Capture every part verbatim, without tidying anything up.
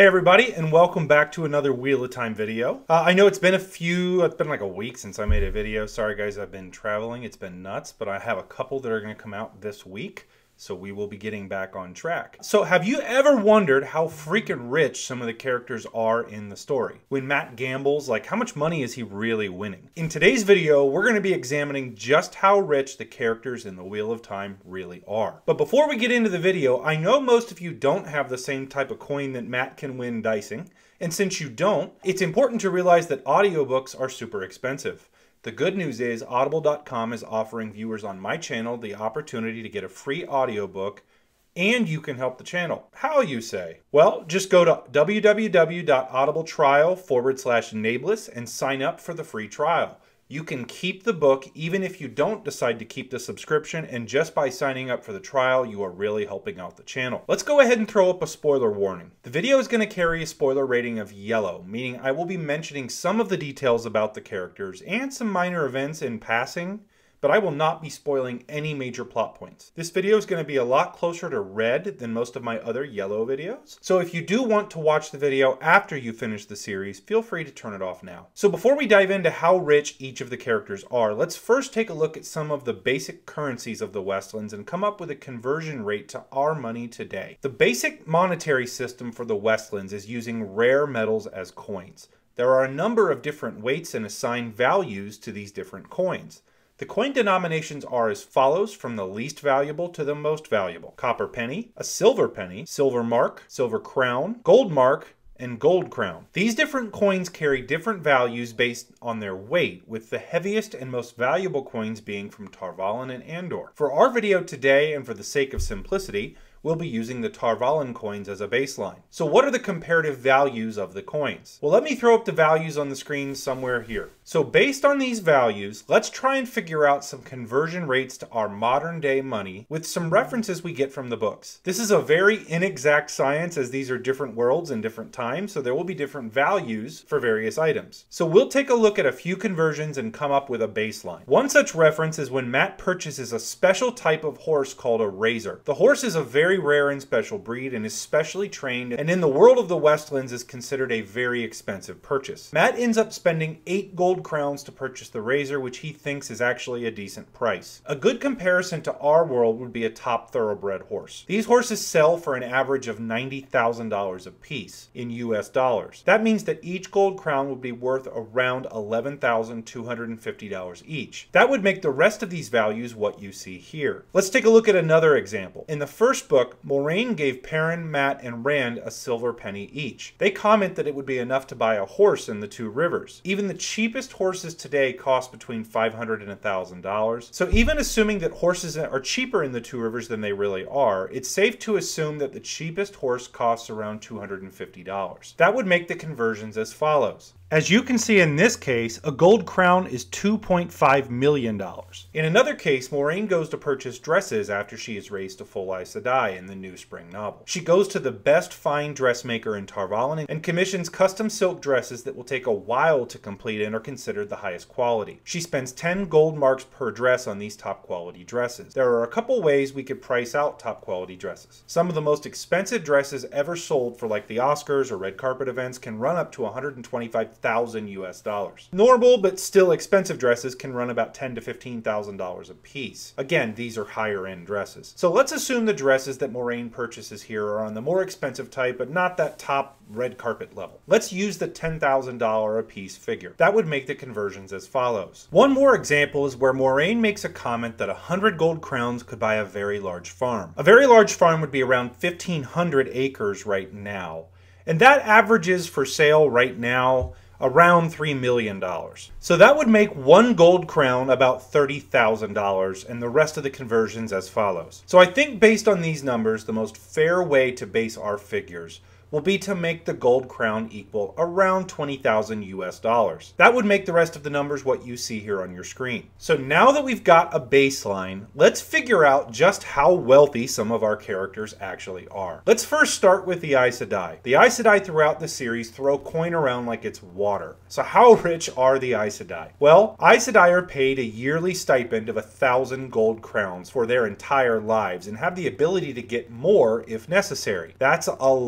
everybody, and welcome back to another Wheel of Time video. Uh, I know it's been a few, it's been like a week since I made a video. Sorry guys, I've been traveling, it's been nuts, but I have a couple that are going to come out this week. So we will be getting back on track. So have you ever wondered how freaking rich some of the characters are in the story? When Matt gambles, like how much money is he really winning? In today's video, we're going to be examining just how rich the characters in the Wheel of Time really are. But before we get into the video, I know most of you don't have the same type of coin that Matt can win dicing. And since you don't, it's important to realize that audiobooks are super expensive. The good news is Audible dot com is offering viewers on my channel the opportunity to get a free audiobook, and you can help the channel. How, you say? Well, just go to w w w dot audible trial forward slash Nae'Blis and sign up for the free trial. You can keep the book even if you don't decide to keep the subscription, and just by signing up for the trial, you are really helping out the channel. Let's go ahead and throw up a spoiler warning. The video is going to carry a spoiler rating of yellow, meaning I will be mentioning some of the details about the characters and some minor events in passing, but I will not be spoiling any major plot points. This video is going to be a lot closer to red than most of my other yellow videos. So if you do want to watch the video after you finish the series, feel free to turn it off now. So before we dive into how rich each of the characters are, let's first take a look at some of the basic currencies of the Westlands and come up with a conversion rate to our money today. The basic monetary system for the Westlands is using rare metals as coins. There are a number of different weights and assigned values to these different coins. The coin denominations are as follows from the least valuable to the most valuable. Copper penny, a silver penny, silver mark, silver crown, gold mark, and gold crown. These different coins carry different values based on their weight, with the heaviest and most valuable coins being from Tar Valon and Andor. For our video today, and for the sake of simplicity, we'll be using the Tar Valon coins as a baseline. So what are the comparative values of the coins? Well, let me throw up the values on the screen somewhere here. So based on these values, let's try and figure out some conversion rates to our modern day money with some references we get from the books. This is a very inexact science, as these are different worlds and different times, so there will be different values for various items. So we'll take a look at a few conversions and come up with a baseline. One such reference is when Matt purchases a special type of horse called a razor. The horse is a very Very rare and special breed and is specially trained, and in the world of the Westlands is considered a very expensive purchase. Matt ends up spending eight gold crowns to purchase the razor, which he thinks is actually a decent price. A good comparison to our world would be a top thoroughbred horse. These horses sell for an average of ninety thousand dollars a piece in U S dollars. That means that each gold crown would be worth around eleven thousand two hundred fifty dollars each. That would make the rest of these values what you see here. Let's take a look at another example. In the first book, Moraine gave Perrin, Matt, and Rand a silver penny each. They comment that it would be enough to buy a horse in the two rivers. Even the cheapest horses today cost between five hundred dollars and one thousand dollars. So even assuming that horses are cheaper in the two rivers than they really are, it's safe to assume that the cheapest horse costs around two hundred fifty dollars. That would make the conversions as follows. As you can see in this case, a gold crown is two point five million dollars. In another case, Moraine goes to purchase dresses after she is raised to full Aes Sedai in the new spring novel. She goes to the best fine dressmaker in Tar Valon and commissions custom silk dresses that will take a while to complete and are considered the highest quality. She spends ten gold marks per dress on these top quality dresses. There are a couple ways we could price out top quality dresses. Some of the most expensive dresses ever sold for like the Oscars or red carpet events can run up to one hundred twenty-five thousand U S dollars. Normal but still expensive dresses can run about ten to fifteen thousand dollars a piece. Again, these are higher end dresses. So let's assume the dresses that Moraine purchases here are on the more expensive type, but not that top red carpet level. Let's use the ten thousand dollars a piece figure. That would make the conversions as follows. One more example is where Moraine makes a comment that one hundred gold crowns could buy a very large farm. A very large farm would be around fifteen hundred acres right now. And that averages for sale right now around three million dollars. So that would make one gold crown about thirty thousand dollars, and the rest of the conversions as follows. So I think based on these numbers, the most fair way to base our figures will be to make the gold crown equal around twenty thousand U S dollars. That would make the rest of the numbers what you see here on your screen. So now that we've got a baseline, let's figure out just how wealthy some of our characters actually are. Let's first start with the Aes Sedai. The Aes Sedai throughout the series throw coin around like it's water. So how rich are the Aes Sedai? Well, Aes Sedai are paid a yearly stipend of a thousand gold crowns for their entire lives and have the ability to get more if necessary. That's a lot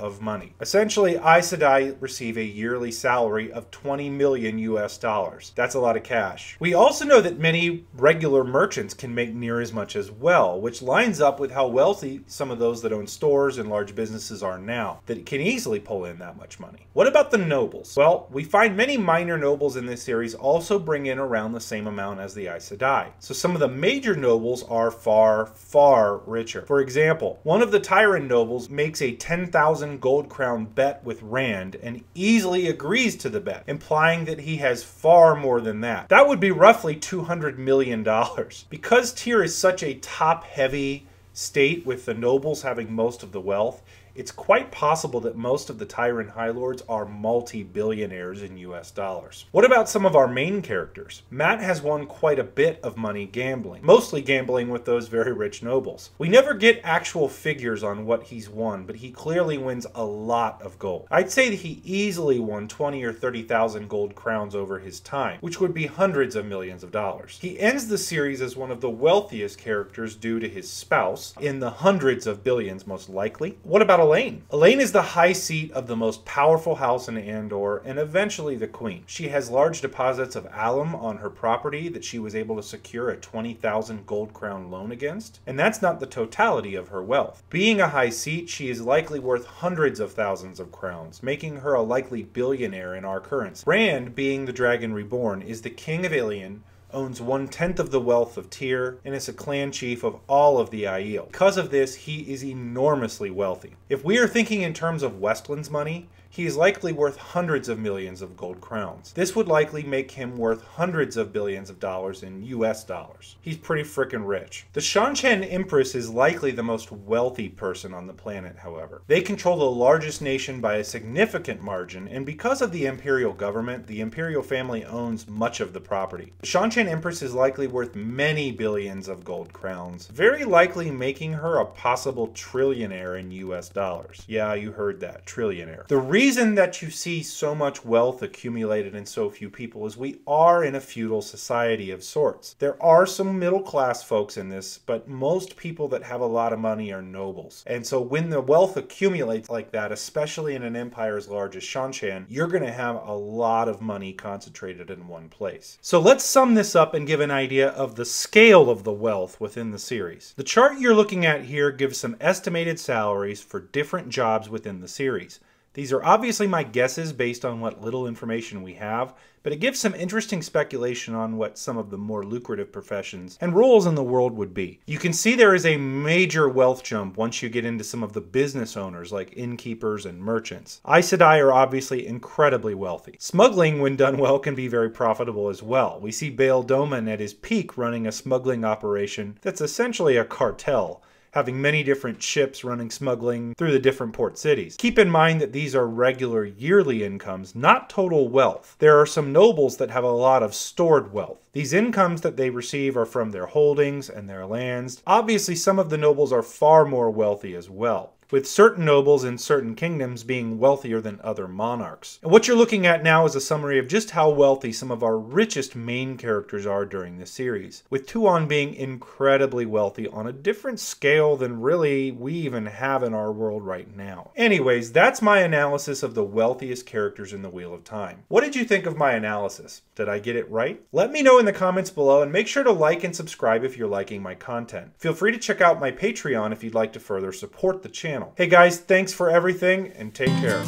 of money. Essentially, Aes Sedai receive a yearly salary of twenty million U S dollars. That's a lot of cash. We also know that many regular merchants can make near as much as well, which lines up with how wealthy some of those that own stores and large businesses are now, that can easily pull in that much money. What about the nobles? Well, we find many minor nobles in this series also bring in around the same amount as the Aes Sedai. So some of the major nobles are far, far richer. For example, one of the Tyrant nobles makes a ten thousand gold crown bet with Rand and easily agrees to the bet, implying that he has far more than that. That would be roughly two hundred million dollars. Because Tyr is such a top-heavy state with the nobles having most of the wealth, it's quite possible that most of the Tyrant High Lords are multi-billionaires in U S dollars. What about some of our main characters? Mat has won quite a bit of money gambling, mostly gambling with those very rich nobles. We never get actual figures on what he's won, but he clearly wins a lot of gold. I'd say that he easily won twenty or thirty thousand gold crowns over his time, which would be hundreds of millions of dollars. He ends the series as one of the wealthiest characters due to his spouse, in the hundreds of billions most likely. What about Elaine? Elaine is the high seat of the most powerful house in Andor and eventually the queen. She has large deposits of alum on her property that she was able to secure a twenty thousand gold crown loan against, and that's not the totality of her wealth. Being a high seat, she is likely worth hundreds of thousands of crowns, making her a likely billionaire in our currency. Rand, being the Dragon Reborn, is the king of Ilion, owns one-tenth of the wealth of Tyr, and is a clan chief of all of the Aiel. Because of this, he is enormously wealthy. If we are thinking in terms of Westland's money, he is likely worth hundreds of millions of gold crowns. This would likely make him worth hundreds of billions of dollars in U S dollars. He's pretty frickin' rich. The Seanchan Empress is likely the most wealthy person on the planet, however. They control the largest nation by a significant margin, and because of the Imperial government, the Imperial family owns much of the property. The Seanchan Empress is likely worth many billions of gold crowns, very likely making her a possible trillionaire in U S dollars. Yeah, you heard that, trillionaire. The The reason that you see so much wealth accumulated in so few people is we are in a feudal society of sorts. There are some middle class folks in this, but most people that have a lot of money are nobles. And so when the wealth accumulates like that, especially in an empire as large as Seanchan, you're going to have a lot of money concentrated in one place. So let's sum this up and give an idea of the scale of the wealth within the series. The chart you're looking at here gives some estimated salaries for different jobs within the series. These are obviously my guesses based on what little information we have, but it gives some interesting speculation on what some of the more lucrative professions and roles in the world would be. You can see there is a major wealth jump once you get into some of the business owners like innkeepers and merchants. Aes Sedai are obviously incredibly wealthy. Smuggling, when done well, can be very profitable as well. We see Bail Doman at his peak running a smuggling operation that's essentially a cartel, having many different ships running smuggling through the different port cities. Keep in mind that these are regular yearly incomes, not total wealth. There are some nobles that have a lot of stored wealth. These incomes that they receive are from their holdings and their lands. Obviously, some of the nobles are far more wealthy as well, with certain nobles in certain kingdoms being wealthier than other monarchs. And what you're looking at now is a summary of just how wealthy some of our richest main characters are during the series, with Tuon being incredibly wealthy on a different scale than really we even have in our world right now. Anyways, that's my analysis of the wealthiest characters in the Wheel of Time. What did you think of my analysis? Did I get it right? Let me know in the comments below, and make sure to like and subscribe if you're liking my content. Feel free to check out my Patreon if you'd like to further support the channel. Hey guys, thanks for everything, and take care.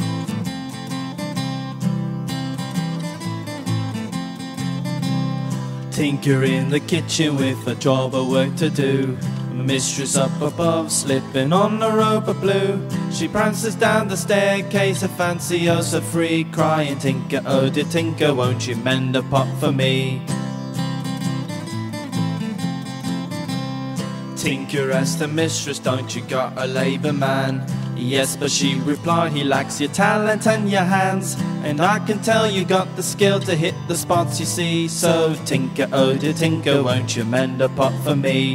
Tinker in the kitchen with a job of work to do. Mistress up above, slipping on a rope of blue. She prances down the staircase, a fancy oh so free, crying, Tinker, oh dear Tinker, won't you mend a pot for me? Tinker asked the mistress, don't you got a labour man? Yes, but she replied, he lacks your talent and your hands, and I can tell you got the skill to hit the spots you see. So Tinker, oh dear Tinker, won't you mend a pot for me?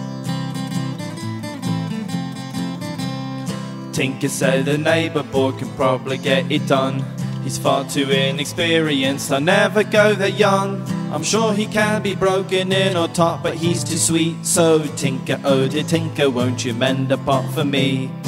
Tinker said the neighbour boy can probably get it done. He's far too inexperienced, I never go that young. I'm sure he can be broken in or taught, but he's too sweet. So Tinker, oh dear Tinker, won't you mend a pot for me?